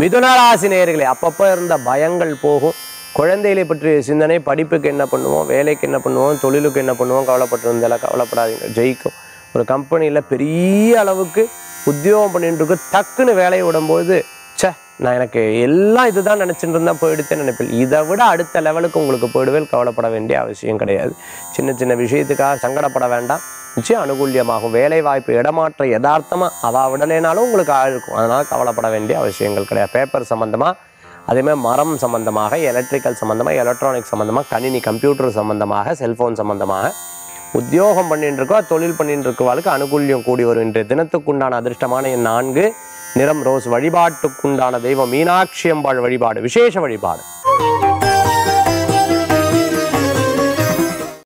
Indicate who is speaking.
Speaker 1: மிதுன ராசி நேயர்களே, அப்பப்போ இருந்த பயங்கள் போகும். குழந்தைகளை பற்றிய சிந்தனை, படிப்புக்கு என்ன பண்ணுவோம், வேலைக்கு என்ன பண்ணுவோம், தொழிலுக்கு என்ன பண்ணுவோம், கவலைப்பட்டிருந்தாலும் கவலைப்படாதீங்க, ஜெயிக்கும். ஒரு கம்பெனியில் பெரிய அளவுக்கு உத்தியோகம் பண்ணிட்டு இருக்கு, டக்குன்னு வேலையை விடும்போது நான் எனக்கு எல்லாம் இதுதான் நினச்சிட்டு இருந்தால் போயிடுத்தேன்னு நினைப்பேன். இதை விட அடுத்த லெவலுக்கு உங்களுக்கு போயிடுவேன், கவலைப்பட வேண்டிய அவசியம் கிடையாது. சின்ன சின்ன விஷயத்துக்காக சங்கடப்பட வேண்டாம், நிச்சயம் அனுகூல்யமாகும். வேலை வாய்ப்பு இடமாற்ற யதார்த்தமாக அவள் விடலைனாலும் உங்களுக்கு ஆயிருக்கும், அதனால் கவலைப்பட வேண்டிய அவசியங்கள் கிடையாது. பேப்பர் சம்மந்தமாக, அதேமாதிரி மரம் சம்மந்தமாக, எலக்ட்ரிக்கல் சம்மந்தமாக, எலக்ட்ரானிக் சம்மந்தமாக, கணினி கம்ப்யூட்டர் சம்மந்தமாக, செல்ஃபோன் சம்மந்தமாக உத்தியோகம் பண்ணிட்டு இருக்கோ, தொழில் பண்ணிட்டு இருக்கவாளுக்கு அனுகூல்யம் கூடி வரும். இன்றைய தினத்துக்குண்டான அதிர்ஷ்டமான எண் 4, நிறம் ரோஸ். வழிபாட்டுக்குண்டான தெய்வம் மீனாட்சி அம்பாள் வழிபாடு, விசேஷ வழிபாடு.